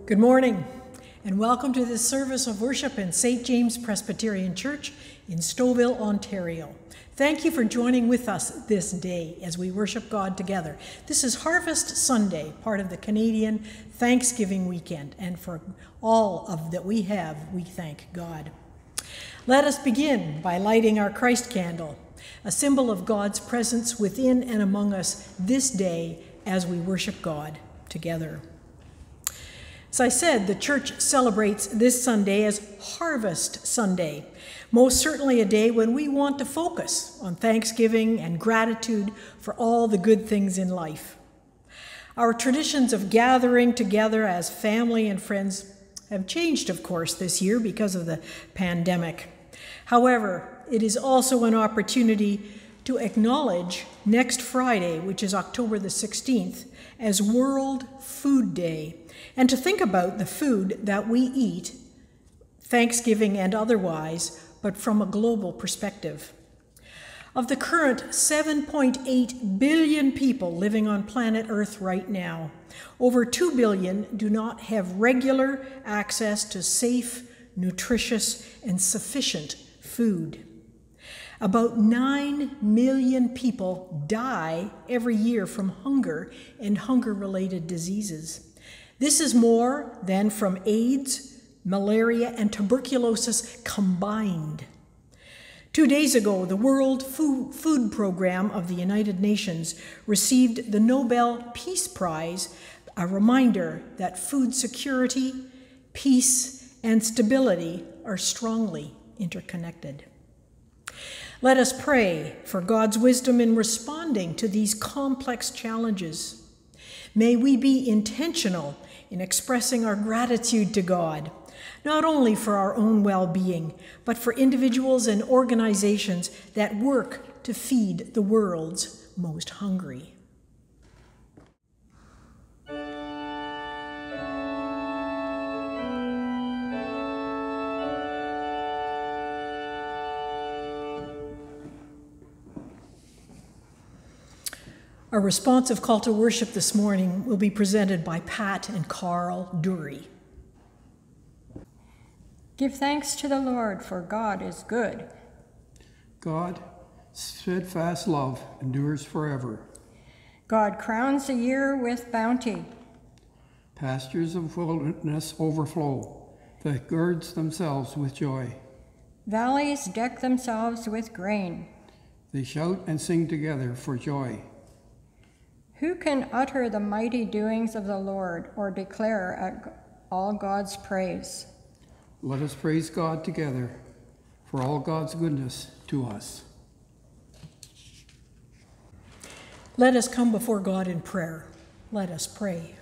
Good morning, and welcome to this service of worship in St. James Presbyterian Church in Stouffville, Ontario. Thank you for joining with us this day as we worship God together. This is Harvest Sunday, part of the Canadian Thanksgiving weekend, and for all of that we have, we thank God. Let us begin by lighting our Christ candle, a symbol of God's presence within and among us this day as we worship God together. As I said, the church celebrates this Sunday as Harvest Sunday, most certainly a day when we want to focus on thanksgiving and gratitude for all the good things in life. Our traditions of gathering together as family and friends have changed, of course, this year because of the pandemic. However, it is also an opportunity to acknowledge next Friday, which is October the 16th, as World Food Day, and to think about the food that we eat, Thanksgiving and otherwise, but from a global perspective. Of the current 7.8 billion people living on planet Earth right now, over 2 billion do not have regular access to safe, nutritious, and sufficient food. About 9 million people die every year from hunger and hunger-related diseases. This is more than from AIDS, malaria, and tuberculosis combined. 2 days ago, the World Food Program of the United Nations received the Nobel Peace Prize, a reminder that food security, peace, and stability are strongly interconnected. Let us pray for God's wisdom in responding to these complex challenges. May we be intentional in expressing our gratitude to God, not only for our own well-being, but for individuals and organizations that work to feed the world's most hungry. Our responsive call to worship this morning will be presented by Pat and Carl Dury. Give thanks to the Lord, for God is good. God, steadfast love endures forever. God crowns a year with bounty. Pastures of wilderness overflow, that girds themselves with joy. Valleys deck themselves with grain. They shout and sing together for joy. Who can utter the mighty doings of the Lord or declare all God's praise? Let us praise God together for all God's goodness to us. Let us come before God in prayer. Let us pray.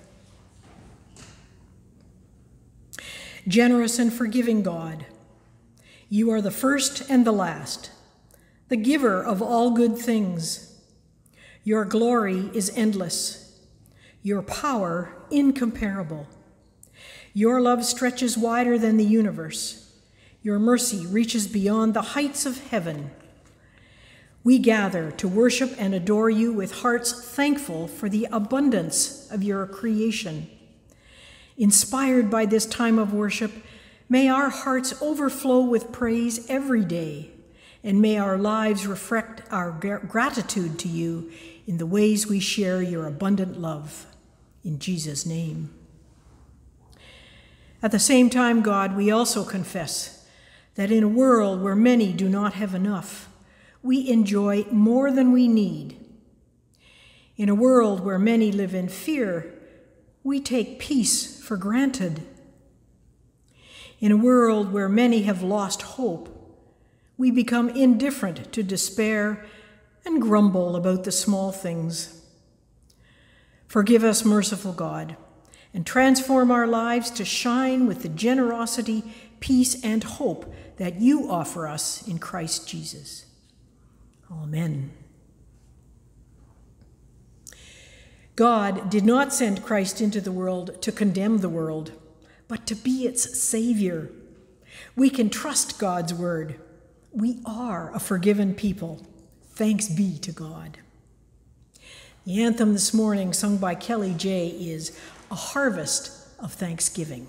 Generous and forgiving God, you are the first and the last, the giver of all good things. Your glory is endless, your power incomparable. Your love stretches wider than the universe. Your mercy reaches beyond the heights of heaven. We gather to worship and adore you with hearts thankful for the abundance of your creation. Inspired by this time of worship, may our hearts overflow with praise every day, and may our lives reflect our gratitude to you in the ways we share your abundant love. In Jesus' name. At the same time, God, we also confess that in a world where many do not have enough, we enjoy more than we need. In a world where many live in fear, we take peace for granted. In a world where many have lost hope, we become indifferent to despair and grumble about the small things. Forgive us, merciful God, and transform our lives to shine with the generosity, peace, and hope that you offer us in Christ Jesus. Amen. God did not send Christ into the world to condemn the world, but to be its Savior. We can trust God's word. We are a forgiven people. Thanks be to God. The anthem this morning, sung by Keli Jay, is A Harvest of thanksgiving.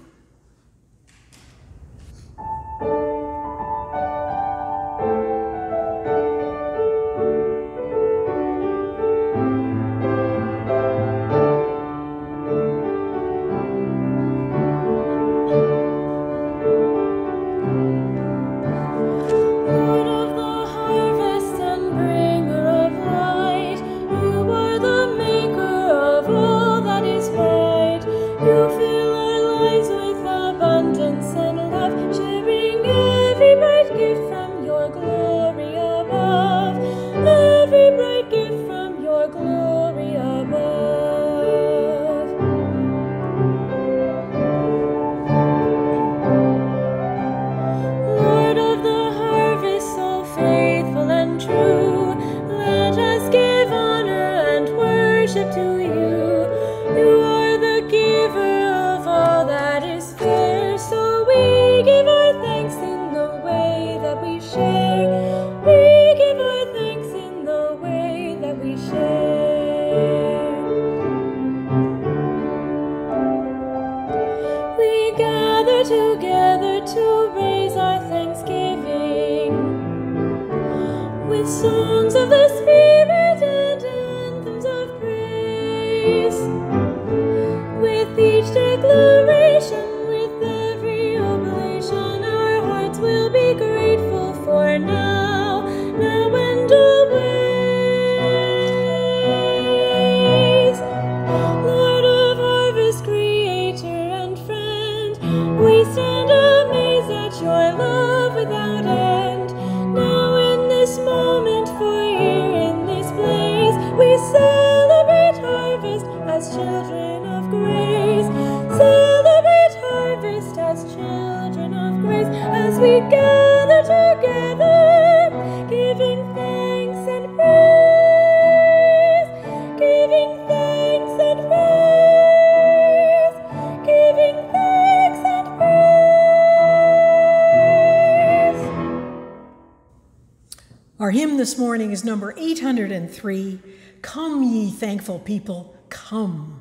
Our hymn this morning is number 803, Come Ye Thankful People, Come.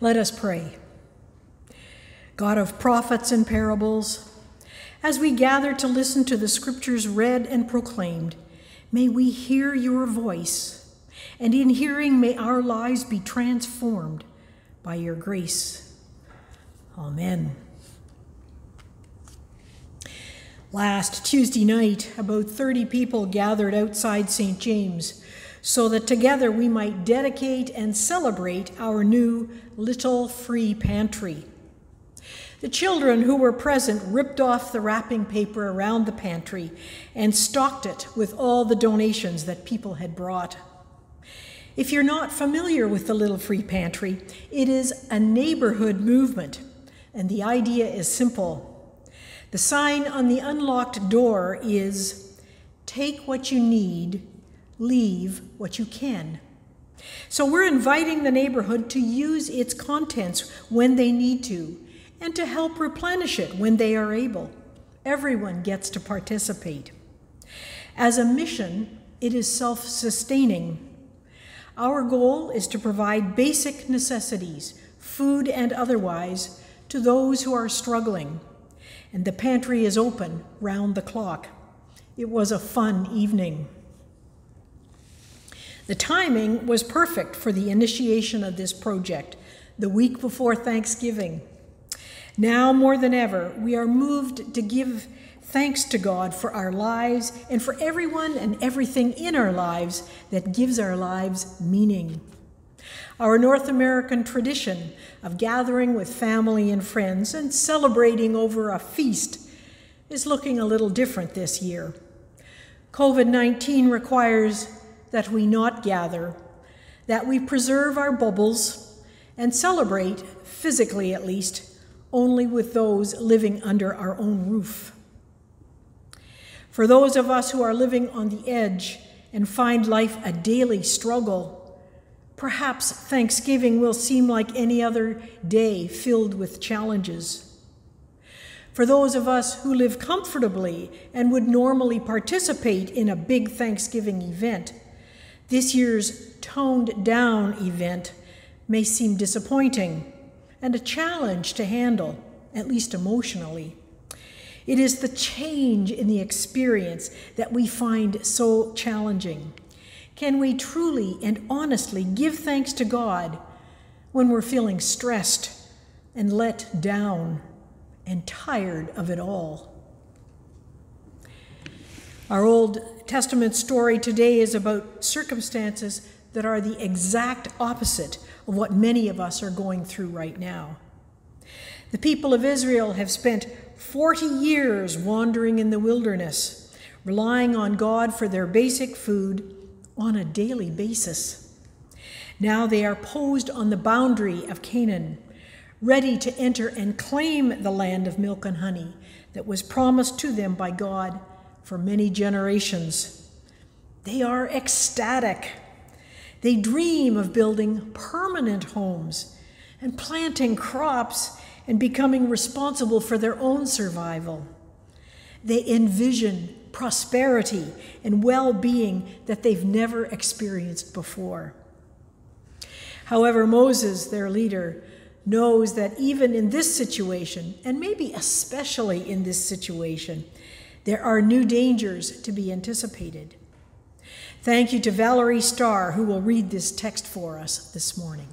Let us pray. God of prophets and parables, as we gather to listen to the scriptures read and proclaimed, may we hear your voice, and in hearing may our lives be transformed by your grace. Amen. Last Tuesday night, about 30 people gathered outside St. James so that together we might dedicate and celebrate our new little free pantry. The children who were present ripped off the wrapping paper around the pantry and stocked it with all the donations that people had brought. If you're not familiar with the Little Free Pantry, it is a neighborhood movement, and the idea is simple. The sign on the unlocked door is, "Take what you need, leave what you can." So we're inviting the neighborhood to use its contents when they need to, and to help replenish it when they are able. Everyone gets to participate. As a mission, it is self-sustaining. Our goal is to provide basic necessities, food and otherwise, to those who are struggling. And the pantry is open round the clock. It was a fun evening. The timing was perfect for the initiation of this project, the week before Thanksgiving. Now more than ever, we are moved to give thanks to God for our lives and for everyone and everything in our lives that gives our lives meaning. Our North American tradition of gathering with family and friends and celebrating over a feast is looking a little different this year. COVID-19 requires that we not gather, that we preserve our bubbles and celebrate, physically at least, only with those living under our own roof. For those of us who are living on the edge and find life a daily struggle, perhaps Thanksgiving will seem like any other day filled with challenges. For those of us who live comfortably and would normally participate in a big Thanksgiving event, this year's toned-down event may seem disappointing and a challenge to handle, at least emotionally. It is the change in the experience that we find so challenging. Can we truly and honestly give thanks to God when we're feeling stressed and let down and tired of it all? Our Old Testament story today is about circumstances that are the exact opposite of what many of us are going through right now. The people of Israel have spent 40 years wandering in the wilderness, relying on God for their basic food on a daily basis. Now they are posed on the boundary of Canaan, ready to enter and claim the land of milk and honey that was promised to them by God for many generations. They are ecstatic. They dream of building permanent homes and planting crops and becoming responsible for their own survival. They envision prosperity and well-being that they've never experienced before. However, Moses, their leader, knows that even in this situation, and maybe especially in this situation, there are new dangers to be anticipated. Thank you to Valerie Starr, who will read this text for us this morning.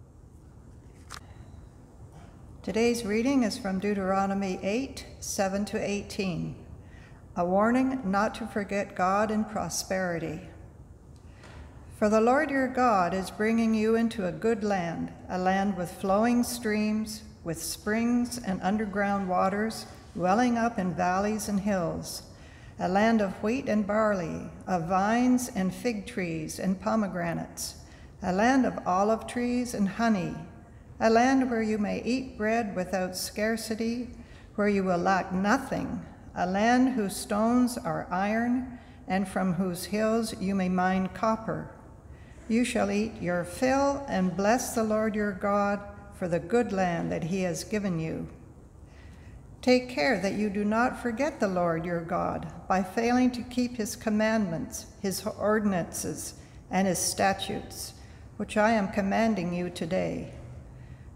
Today's reading is from Deuteronomy 8, 7-18. A warning not to forget God in prosperity. For the Lord your God is bringing you into a good land, a land with flowing streams, with springs and underground waters, welling up in valleys and hills, a land of wheat and barley, of vines and fig trees and pomegranates, a land of olive trees and honey, a land where you may eat bread without scarcity, where you will lack nothing, a land whose stones are iron, and from whose hills you may mine copper. You shall eat your fill and bless the Lord your God for the good land that he has given you. Take care that you do not forget the Lord your God by failing to keep his commandments, his ordinances, and his statutes, which I am commanding you today.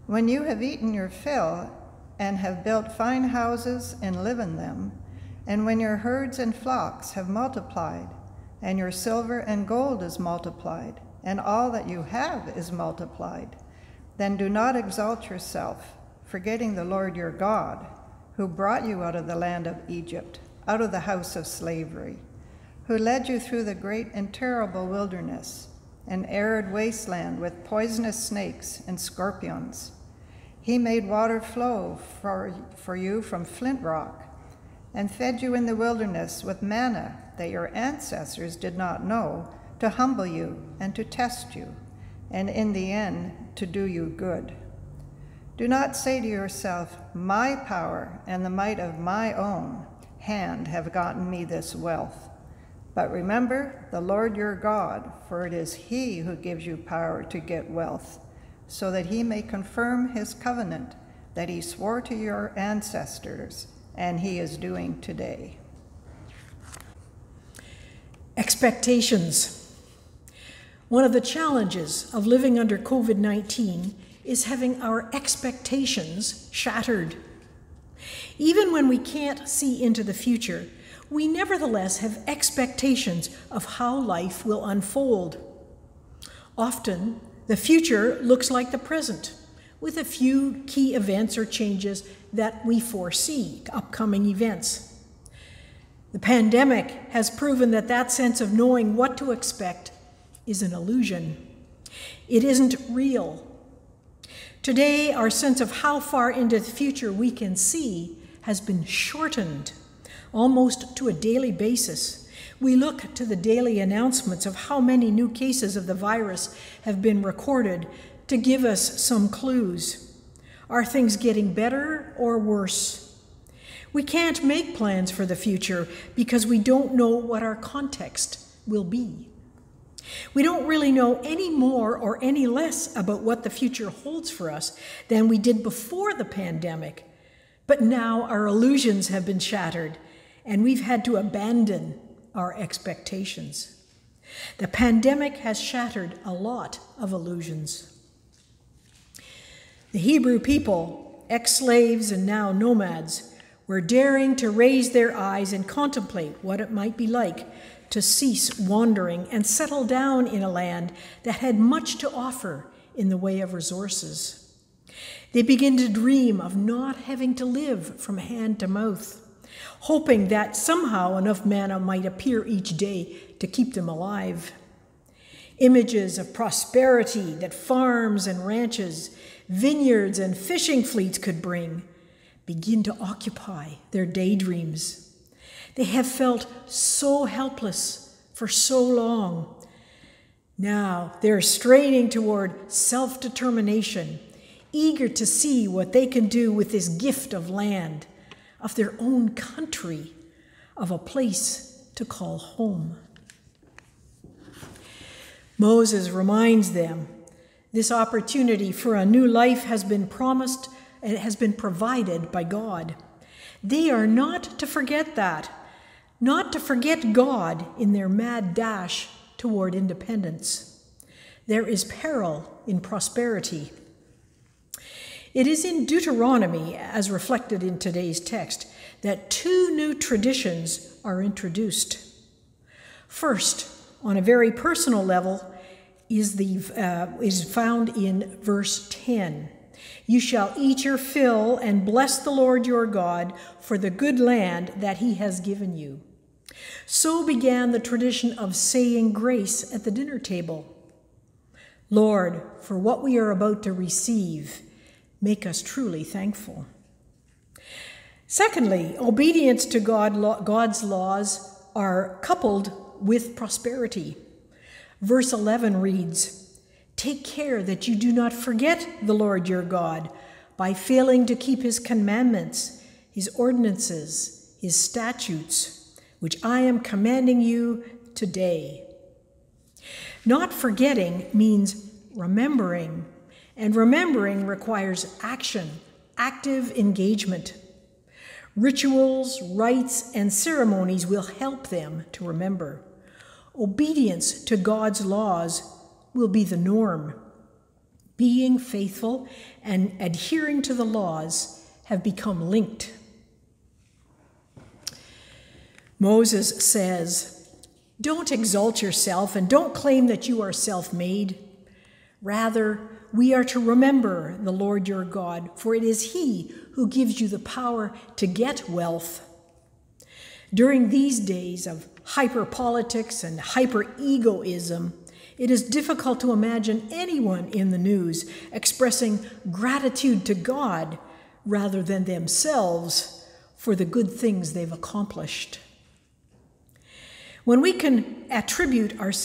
When you have eaten your fill and have built fine houses and live in them, and when your herds and flocks have multiplied, and your silver and gold is multiplied, and all that you have is multiplied, then do not exalt yourself, forgetting the Lord your God, who brought you out of the land of Egypt, out of the house of slavery, who led you through the great and terrible wilderness, an arid wasteland with poisonous snakes and scorpions. He made water flow for you from flint rock, and fed you in the wilderness with manna that your ancestors did not know, to humble you and to test you, and in the end to do you good. Do not say to yourself, my power and the might of my own hand have gotten me this wealth. But remember the Lord your God, for it is he who gives you power to get wealth, so that he may confirm his covenant that he swore to your ancestors, and he is doing today. Expectations. One of the challenges of living under COVID-19 is having our expectations shattered. Even when we can't see into the future, we nevertheless have expectations of how life will unfold. Often, the future looks like the present, with a few key events or changes that we foresee, upcoming events. The pandemic has proven that that sense of knowing what to expect is an illusion. It isn't real. Today, our sense of how far into the future we can see has been shortened, almost to a daily basis. We look to the daily announcements of how many new cases of the virus have been recorded to give us some clues. Are things getting better or worse? We can't make plans for the future because we don't know what our context will be. We don't really know any more or any less about what the future holds for us than we did before the pandemic. But now our illusions have been shattered, and we've had to abandon our expectations. The pandemic has shattered a lot of illusions. The Hebrew people, ex-slaves and now nomads, were daring to raise their eyes and contemplate what it might be like to cease wandering and settle down in a land that had much to offer in the way of resources. They begin to dream of not having to live from hand to mouth, hoping that somehow enough manna might appear each day to keep them alive. Images of prosperity that farms and ranches, vineyards and fishing fleets could bring begin to occupy their daydreams. They have felt so helpless for so long. Now they're straining toward self-determination, eager to see what they can do with this gift of land, of their own country, of a place to call home. Moses reminds them this opportunity for a new life has been promised and has been provided by God. They are not to forget that, not to forget God in their mad dash toward independence. There is peril in prosperity. It is in Deuteronomy, as reflected in today's text, that two new traditions are introduced. First, on a very personal level, is found in verse 10. You shall eat your fill and bless the Lord your God for the good land that he has given you. So began the tradition of saying grace at the dinner table. Lord, for what we are about to receive, make us truly thankful. Secondly, obedience to God's laws are coupled with prosperity. Verse 11 reads, "Take care that you do not forget the Lord your God by failing to keep his commandments, his ordinances, his statutes, which I am commanding you today." Not forgetting means remembering, and remembering requires action, active engagement. Rituals, rites, and ceremonies will help them to remember. Obedience to God's laws will be the norm. Being faithful and adhering to the laws have become linked. Moses says, "Don't exalt yourself and don't claim that you are self-made. Rather, we are to remember the Lord your God, for it is He who gives you the power to get wealth." During these days of hyper-politics and hyper-egoism, it is difficult to imagine anyone in the news expressing gratitude to God rather than themselves for the good things they've accomplished. When we attribute our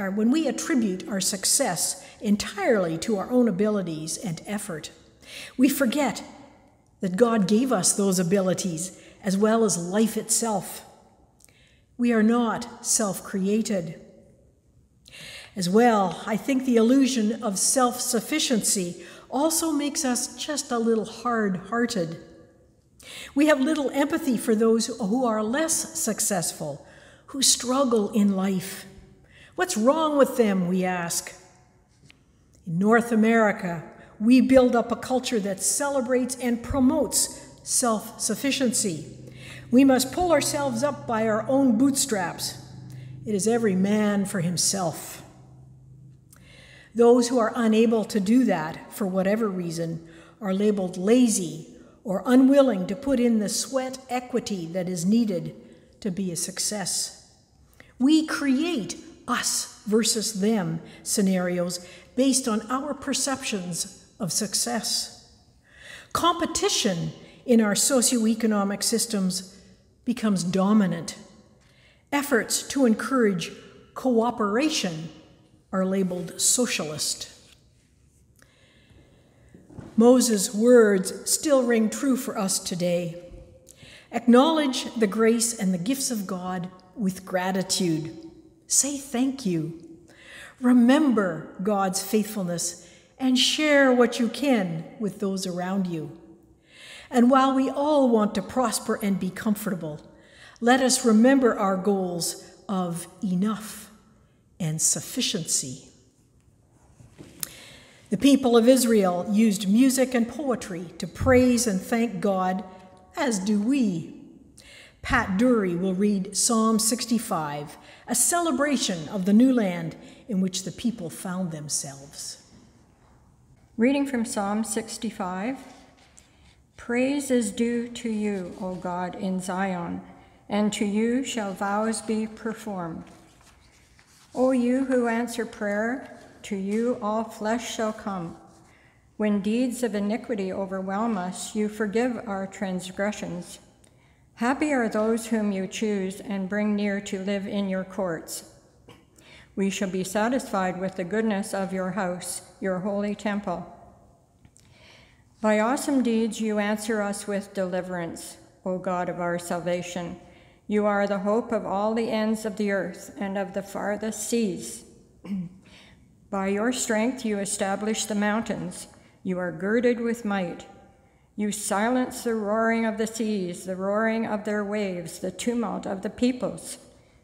success entirely to our own abilities and effort, we forget that God gave us those abilities as well as life itself. We are not self-created. As well, I think the illusion of self-sufficiency also makes us just a little hard-hearted. We have little empathy for those who are less successful, who struggle in life. What's wrong with them, we ask? In North America, we build up a culture that celebrates and promotes self-sufficiency. We must pull ourselves up by our own bootstraps. It is every man for himself. Those who are unable to do that, for whatever reason, are labeled lazy or unwilling to put in the sweat equity that is needed to be a success. We create us versus them scenarios based on our perceptions of success. Competition in our socioeconomic systems becomes dominant. Efforts to encourage cooperation are labeled socialist. Moses' words still ring true for us today. Acknowledge the grace and the gifts of God with gratitude. Say thank you. Remember God's faithfulness and share what you can with those around you. And while we all want to prosper and be comfortable, let us remember our goals of enough and sufficiency. The people of Israel used music and poetry to praise and thank God, as do we. Pat Dury will read Psalm 65, a celebration of the new land in which the people found themselves. Reading from Psalm 65. Praise is due to you, O God, in Zion, and to you shall vows be performed. O you who answer prayer, to you all flesh shall come. When deeds of iniquity overwhelm us, you forgive our transgressions. Happy are those whom you choose and bring near to live in your courts. We shall be satisfied with the goodness of your house, your holy temple. By awesome deeds you answer us with deliverance, O God of our salvation. You are the hope of all the ends of the earth and of the farthest seas. By your strength you establish the mountains. You are girded with might. You silence the roaring of the seas, the roaring of their waves, the tumult of the peoples.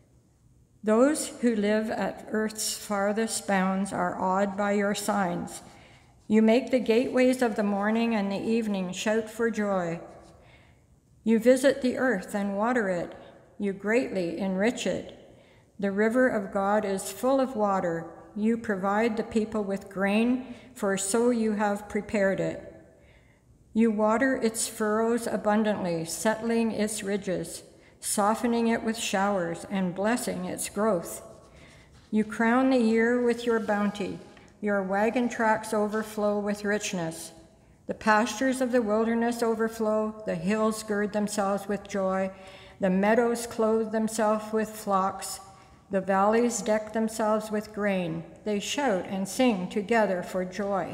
Those who live at earth's farthest bounds are awed by your signs. You make the gateways of the morning and the evening shout for joy. You visit the earth and water it. You greatly enrich it. The river of God is full of water. You provide the people with grain, for so you have prepared it. You water its furrows abundantly, settling its ridges, softening it with showers, and blessing its growth. You crown the year with your bounty. Your wagon tracks overflow with richness. The pastures of the wilderness overflow. The hills gird themselves with joy. The meadows clothe themselves with flocks. The valleys deck themselves with grain. They shout and sing together for joy.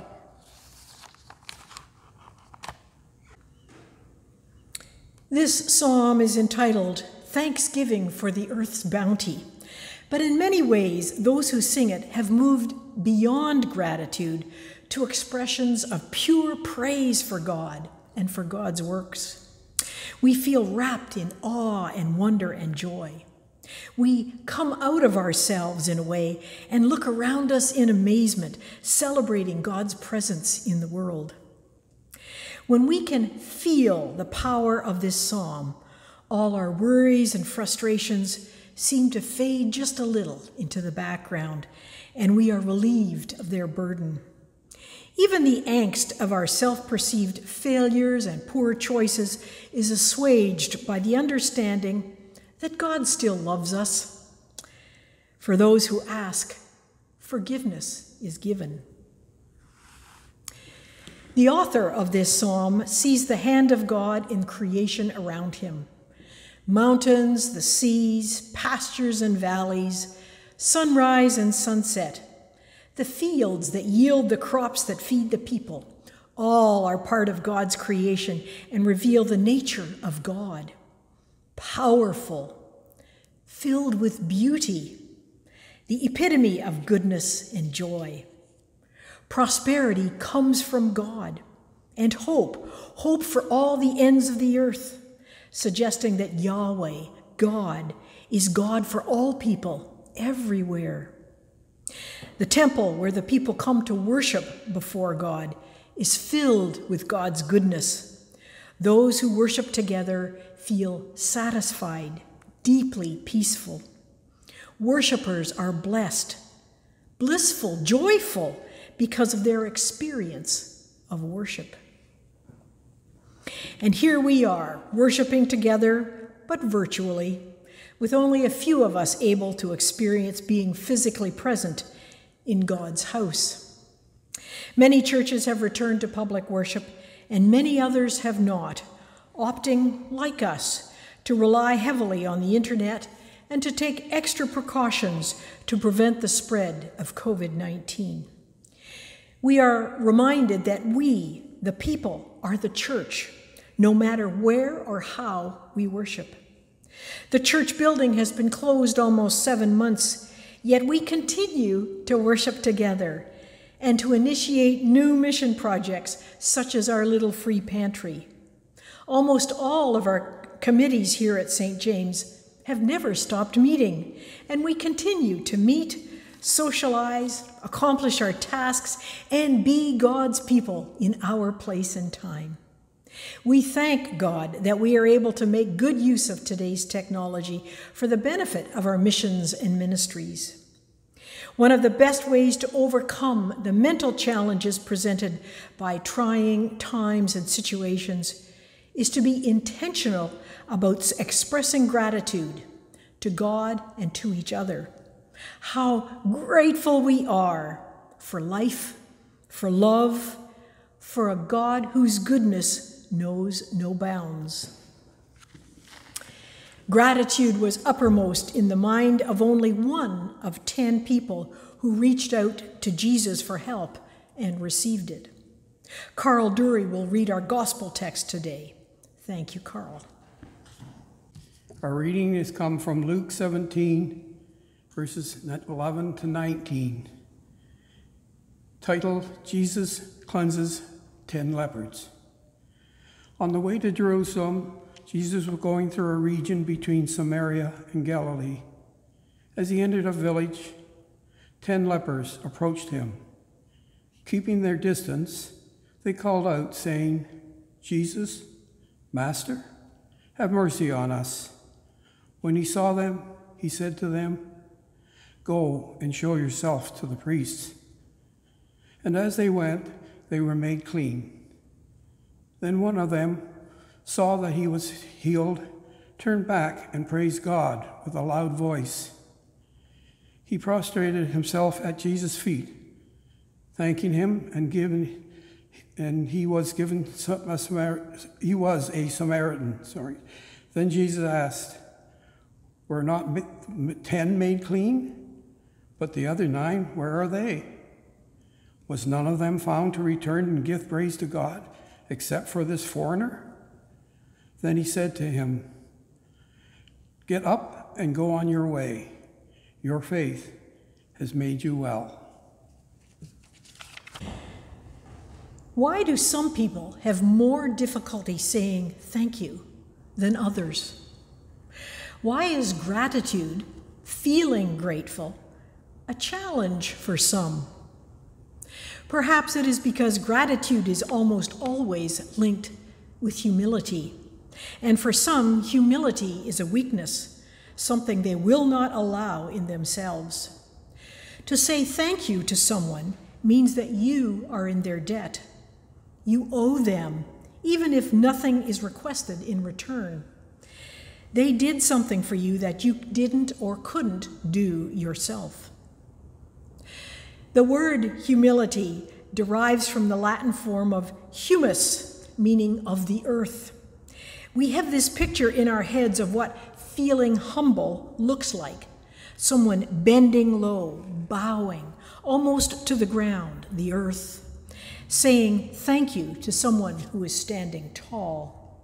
This psalm is entitled Thanksgiving for the Earth's Bounty, but in many ways, those who sing it have moved beyond gratitude to expressions of pure praise for God and for God's works. We feel wrapped in awe and wonder and joy. We come out of ourselves in a way and look around us in amazement, celebrating God's presence in the world. When we can feel the power of this psalm, all our worries and frustrations seem to fade just a little into the background, and we are relieved of their burden. Even the angst of our self-perceived failures and poor choices is assuaged by the understanding that God still loves us. For those who ask, forgiveness is given. The author of this psalm sees the hand of God in creation around him. Mountains, the seas, pastures and valleys, sunrise and sunset, the fields that yield the crops that feed the people, all are part of God's creation and reveal the nature of God. Powerful, filled with beauty, the epitome of goodness and joy. Prosperity comes from God, and hope for all the ends of the earth, suggesting that Yahweh, God, is God for all people, everywhere. The temple where the people come to worship before God is filled with God's goodness. Those who worship together feel satisfied, deeply peaceful. Worshippers are blessed, blissful, joyful because of their experience of worship. And here we are, worshiping together, but virtually, with only a few of us able to experience being physically present in God's house. Many churches have returned to public worship, and many others have not, opting, like us, to rely heavily on the internet and to take extra precautions to prevent the spread of COVID-19. We are reminded that we, the people, are the church, no matter where or how we worship. The church building has been closed almost 7 months, yet we continue to worship together and to initiate new mission projects such as our little free pantry. Almost all of our committees here at St. James have never stopped meeting, and we continue to meet, socialize, accomplish our tasks, and be God's people in our place and time. We thank God that we are able to make good use of today's technology for the benefit of our missions and ministries. One of the best ways to overcome the mental challenges presented by trying times and situations is to be intentional about expressing gratitude to God and to each other. How grateful we are for life, for love, for a God whose goodness knows no bounds. Gratitude was uppermost in the mind of only 1 of 10 people who reached out to Jesus for help and received it. Carl Dury will read our gospel text today. Thank you, Carl. Our reading has come from Luke 17, verses 11 to 19, titled, Jesus Cleanses 10 Lepers. On the way to Jerusalem, Jesus was going through a region between Samaria and Galilee. As he entered a village, 10 lepers approached him. Keeping their distance, they called out, saying, "Jesus, Master, have mercy on us." When he saw them, he said to them, "Go and show yourself to the priests." And as they went, they were made clean. Then one of them saw that he was healed, turned back and praised God with a loud voice. He prostrated himself at Jesus' feet, thanking him, and he was a Samaritan. Then Jesus asked, "Were not 10 made clean? But the other 9, where are they? Was none of them found to return and give praise to God, except for this foreigner?" Then he said to him, "Get up and go on your way. Your faith has made you well." Why do some people have more difficulty saying thank you than others? Why is gratitude, feeling grateful, a challenge for some? Perhaps it is because gratitude is almost always linked with humility. And for some, humility is a weakness, something they will not allow in themselves. To say thank you to someone means that you are in their debt. You owe them, even if nothing is requested in return. They did something for you that you didn't or couldn't do yourself. The word humility derives from the Latin form of humus, meaning of the earth. We have this picture in our heads of what feeling humble looks like. Someone bending low, bowing, almost to the ground, the earth, saying thank you to someone who is standing tall.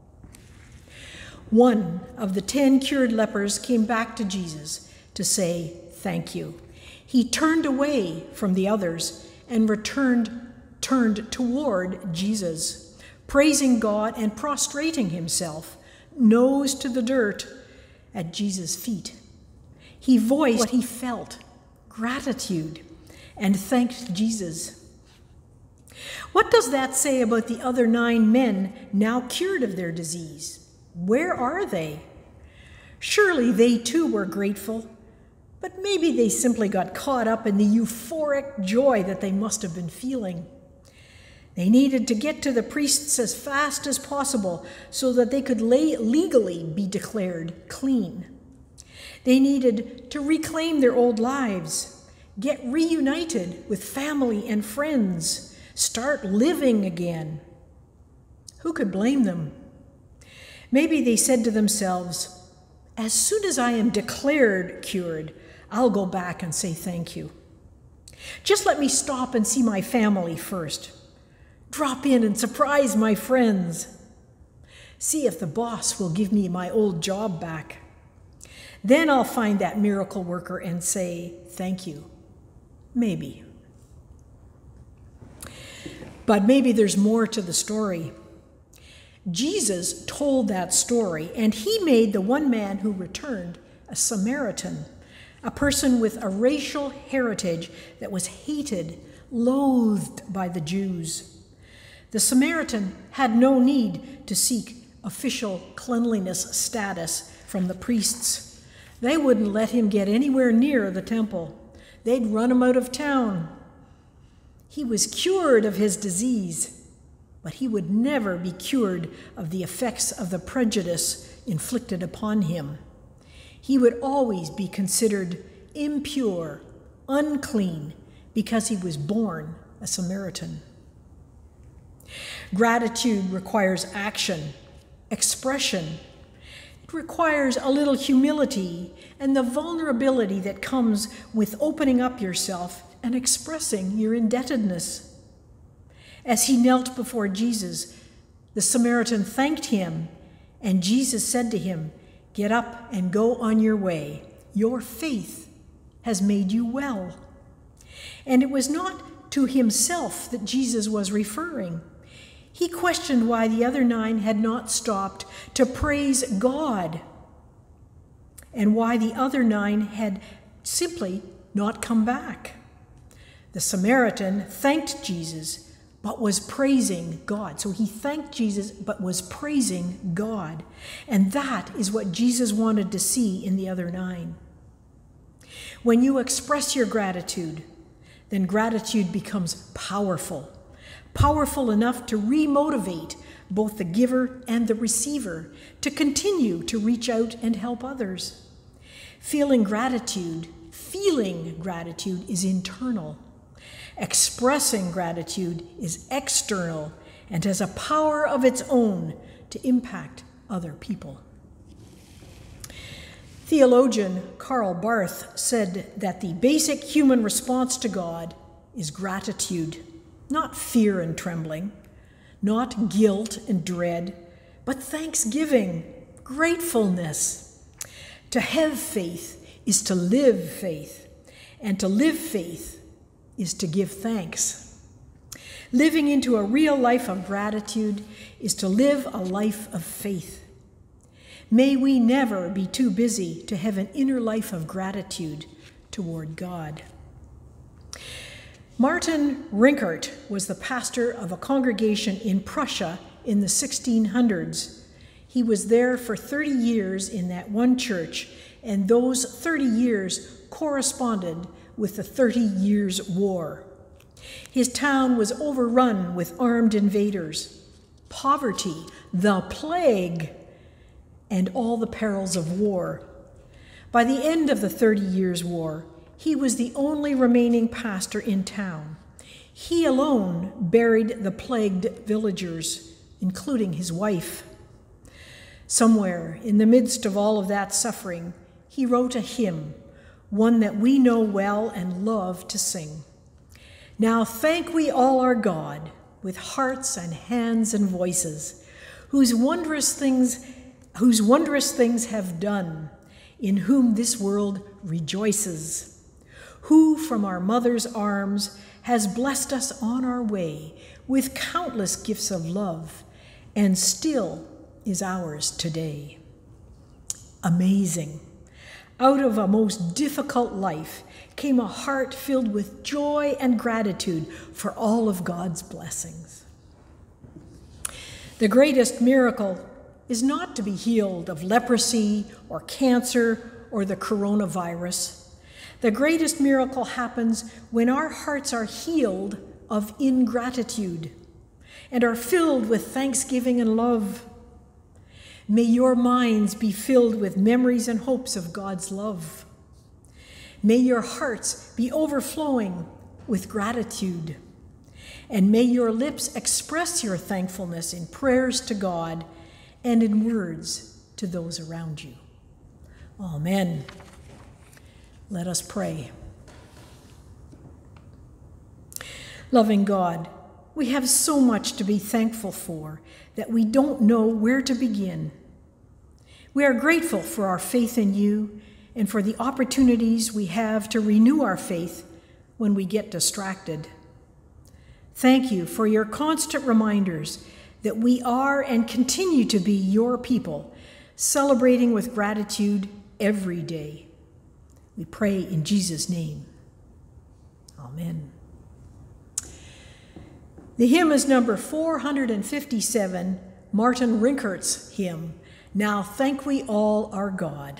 One of the 10 cured lepers came back to Jesus to say thank you. He turned away from the others and turned toward Jesus, praising God and prostrating himself, nose to the dirt, at Jesus' feet. He voiced what he felt, gratitude, and thanked Jesus. What does that say about the other 9 men now cured of their disease? Where are they? Surely they too were grateful, but maybe they simply got caught up in the euphoric joy that they must have been feeling. They needed to get to the priests as fast as possible so that they could legally be declared clean. They needed to reclaim their old lives, get reunited with family and friends, start living again. Who could blame them? Maybe they said to themselves, as soon as I am declared cured, I'll go back and say thank you. Just let me stop and see my family first. Drop in and surprise my friends. See if the boss will give me my old job back. Then I'll find that miracle worker and say thank you. Maybe. But maybe there's more to the story. Jesus told that story, and he made the one man who returned a Samaritan, a person with a racial heritage that was hated, loathed by the Jews. The Samaritan had no need to seek official cleanliness status from the priests. They wouldn't let him get anywhere near the temple. They'd run him out of town. He was cured of his disease, but he would never be cured of the effects of the prejudice inflicted upon him. He would always be considered impure, unclean, because he was born a Samaritan. Gratitude requires action, expression. It requires a little humility and the vulnerability that comes with opening up yourself and expressing your indebtedness. As he knelt before Jesus, the Samaritan thanked him, and Jesus said to him, "Get up and go on your way. Your faith has made you well." And it was not to himself that Jesus was referring. He questioned why the other 9 had not stopped to praise God, and why the other 9 had simply not come back. The Samaritan thanked Jesus, but was praising God. So he thanked Jesus, but was praising God. And that is what Jesus wanted to see in the other 9. When you express your gratitude, then gratitude becomes powerful. Powerful enough to remotivate both the giver and the receiver to continue to reach out and help others. Feeling gratitude is internal. Expressing gratitude is external and has a power of its own to impact other people. Theologian Karl Barth said that the basic human response to God is gratitude, not fear and trembling, not guilt and dread, but thanksgiving, gratefulness. To have faith is to live faith, and to live faith is to give thanks. Living into a real life of gratitude is to live a life of faith. May we never be too busy to have an inner life of gratitude toward God. Martin Rinkert was the pastor of a congregation in Prussia in the 1600s. He was there for 30 years in that one church, and those 30 years corresponded with the 30 Years' War. His town was overrun with armed invaders, poverty, the plague, and all the perils of war. By the end of the 30 Years' War, he was the only remaining pastor in town. He alone buried the plagued villagers, including his wife. Somewhere in the midst of all of that suffering, he wrote a hymn, one that we know well and love to sing. Now thank we all our God with hearts and hands and voices, whose wondrous things have done, in whom this world rejoices, who from our mother's arms has blessed us on our way with countless gifts of love, and still is ours today. Amazing. Out of a most difficult life came a heart filled with joy and gratitude for all of God's blessings. The greatest miracle is not to be healed of leprosy or cancer or the coronavirus. The greatest miracle happens when our hearts are healed of ingratitude and are filled with thanksgiving and love. May your minds be filled with memories and hopes of God's love. May your hearts be overflowing with gratitude. And may your lips express your thankfulness in prayers to God and in words to those around you. Amen. Let us pray. Loving God, we have so much to be thankful for that we don't know where to begin. We are grateful for our faith in you and for the opportunities we have to renew our faith when we get distracted. Thank you for your constant reminders that we are and continue to be your people, celebrating with gratitude every day. We pray in Jesus' name. Amen. The hymn is number 457, Martin Rinkert's hymn, Now Thank We All Our God.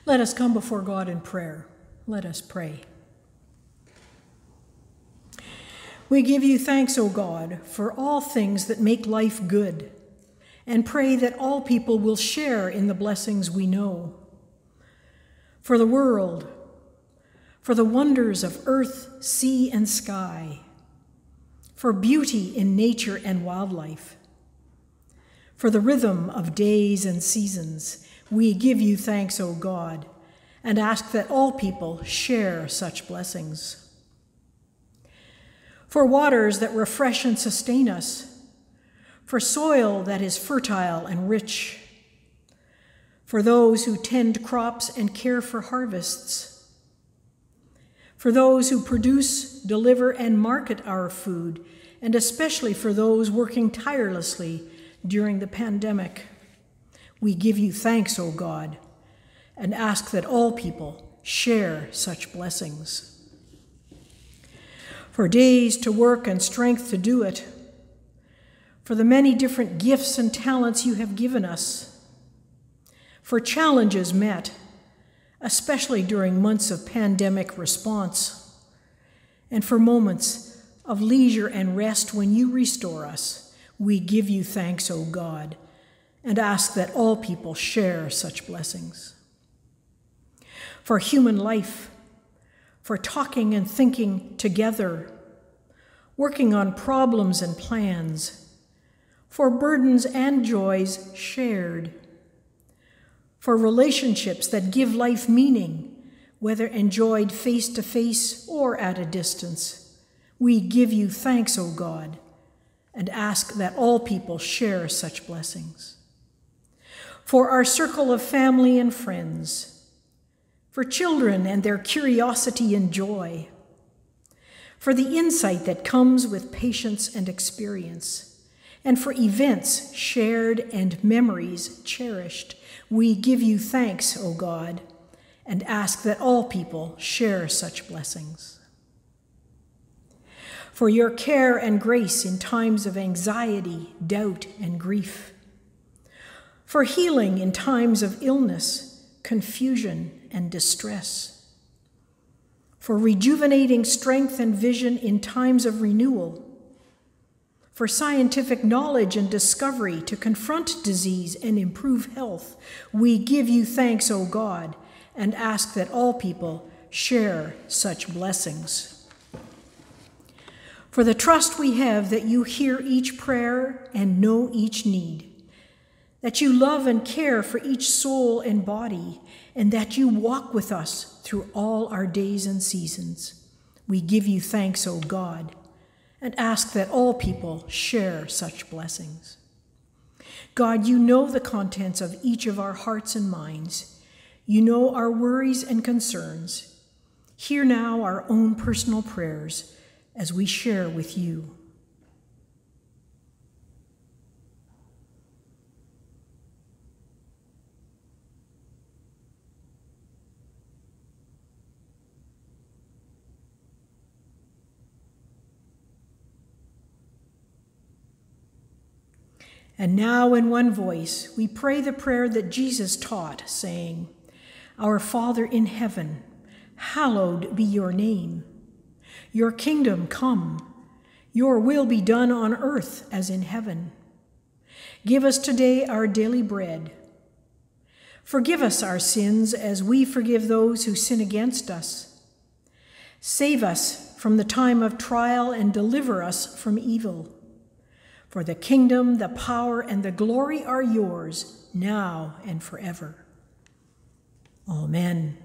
Let us come before God in prayer. Let us pray. We give you thanks, O God, for all things that make life good, and pray that all people will share in the blessings we know. For the world, for the wonders of earth, sea, and sky, for beauty in nature and wildlife, for the rhythm of days and seasons, we give you thanks, O God, and ask that all people share such blessings. For waters that refresh and sustain us, for soil that is fertile and rich, for those who tend crops and care for harvests, for those who produce, deliver, and market our food, and especially for those working tirelessly during the pandemic. We give you thanks, O God, and ask that all people share such blessings. For days to work and strength to do it, for the many different gifts and talents you have given us, for challenges met, especially during months of pandemic response, and for moments of leisure and rest when you restore us, we give you thanks, O God, and ask that all people share such blessings. For human life, for talking and thinking together, working on problems and plans, for burdens and joys shared, for relationships that give life meaning, whether enjoyed face-to-face or at a distance. We give you thanks, O God, and ask that all people share such blessings. For our circle of family and friends, for children and their curiosity and joy, for the insight that comes with patience and experience, and for events shared and memories cherished, we give you thanks, O God, and ask that all people share such blessings. For your care and grace in times of anxiety, doubt, and grief, for healing in times of illness, confusion, and distress, for rejuvenating strength and vision in times of renewal, for scientific knowledge and discovery to confront disease and improve health, we give you thanks, O God, and ask that all people share such blessings. For the trust we have that you hear each prayer and know each need, that you love and care for each soul and body, and that you walk with us through all our days and seasons. We give you thanks, O God, and ask that all people share such blessings. God, you know the contents of each of our hearts and minds. You know our worries and concerns. Hear now our own personal prayers as we share with you. And now in one voice, we pray the prayer that Jesus taught, saying, Our Father in heaven, hallowed be your name. Your kingdom come. Your will be done on earth as in heaven. Give us today our daily bread. Forgive us our sins as we forgive those who sin against us. Save us from the time of trial and deliver us from evil. For the kingdom, the power, and the glory are yours, now and forever. Amen.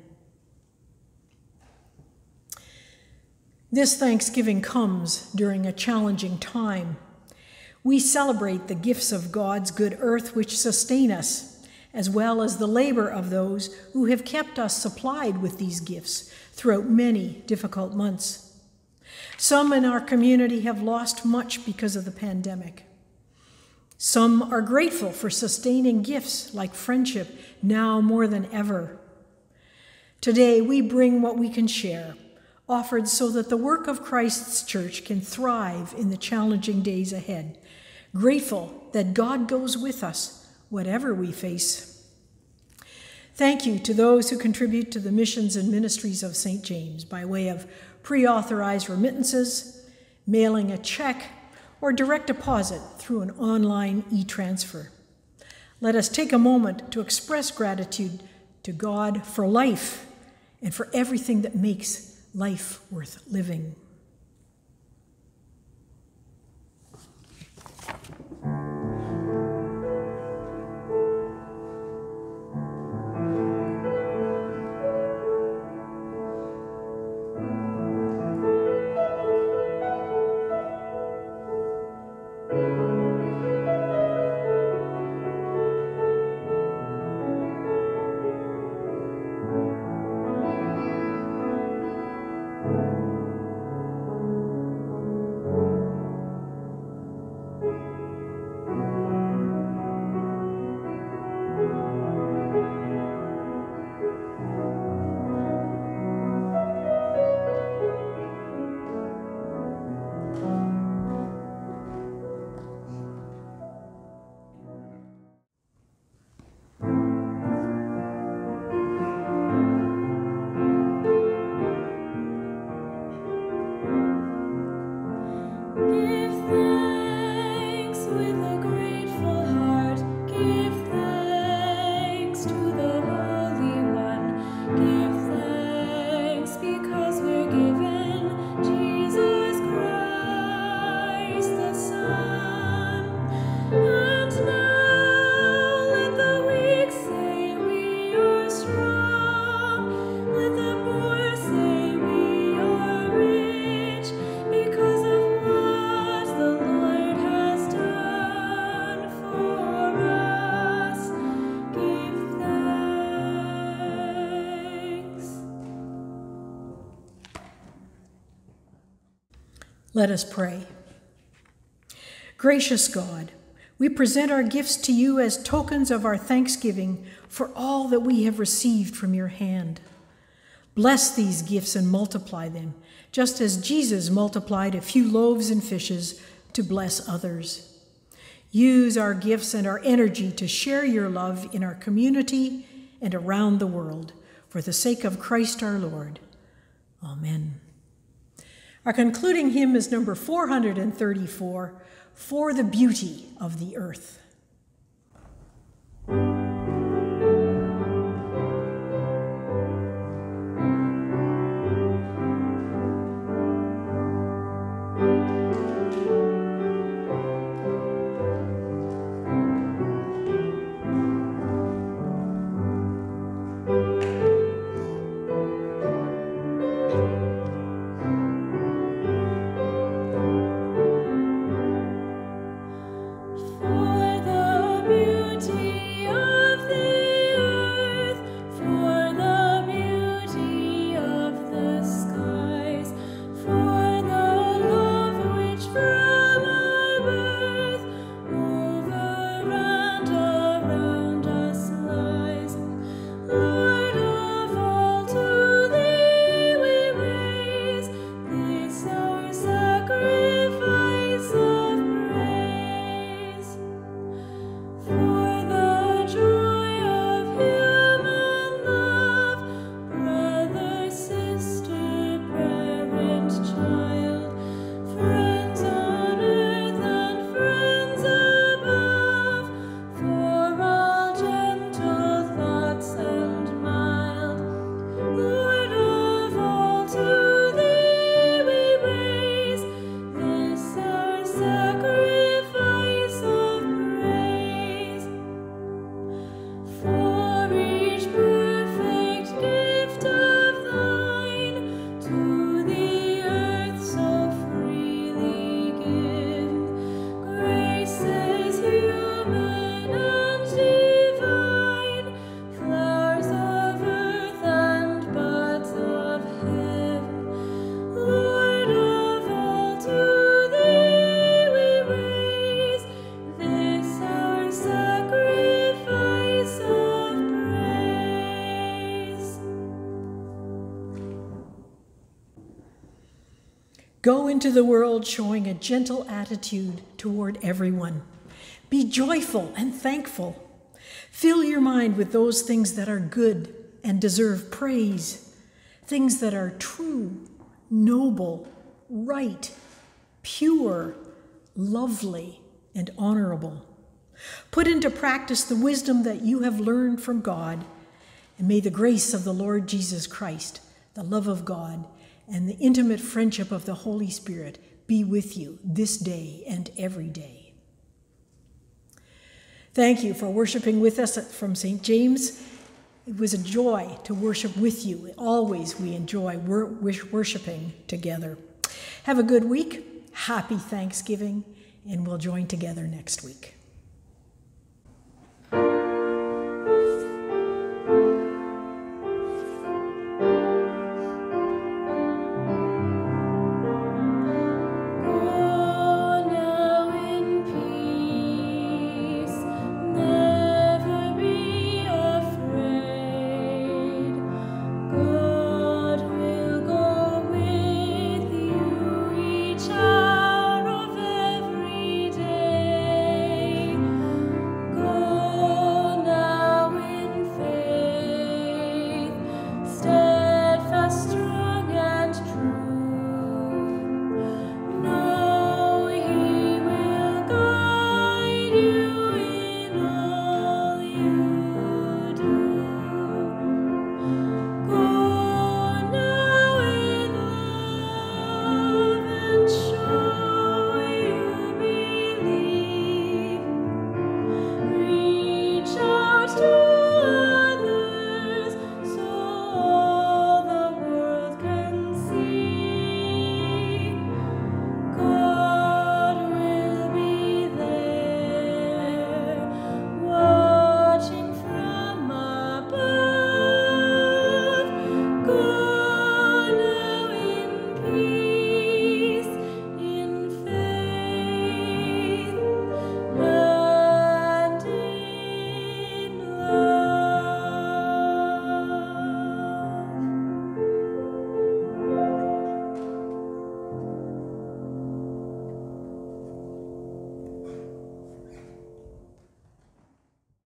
This Thanksgiving comes during a challenging time. We celebrate the gifts of God's good earth which sustain us, as well as the labor of those who have kept us supplied with these gifts throughout many difficult months. Some in our community have lost much because of the pandemic. Some are grateful for sustaining gifts like friendship now more than ever. Today, we bring what we can share, offered so that the work of Christ's church can thrive in the challenging days ahead, grateful that God goes with us, whatever we face. Thank you to those who contribute to the missions and ministries of St. James by way of pre-authorized remittances, mailing a check, or direct deposit through an online e-transfer. Let us take a moment to express gratitude to God for life and for everything that makes life worth living. Let us pray. Gracious God, we present our gifts to you as tokens of our thanksgiving for all that we have received from your hand. Bless these gifts and multiply them, just as Jesus multiplied a few loaves and fishes to bless others. Use our gifts and our energy to share your love in our community and around the world, for the sake of Christ our Lord. Amen. Our concluding hymn is number 434, For the Beauty of the Earth. Go into the world showing a gentle attitude toward everyone. Be joyful and thankful. Fill your mind with those things that are good and deserve praise, things that are true, noble, right, pure, lovely, and honorable. Put into practice the wisdom that you have learned from God, and may the grace of the Lord Jesus Christ, the love of God, and the intimate friendship of the Holy Spirit be with you this day and every day. Thank you for worshiping with us from St. James. It was a joy to worship with you. Always we enjoy worshiping together. Have a good week. Happy Thanksgiving, and we'll join together next week.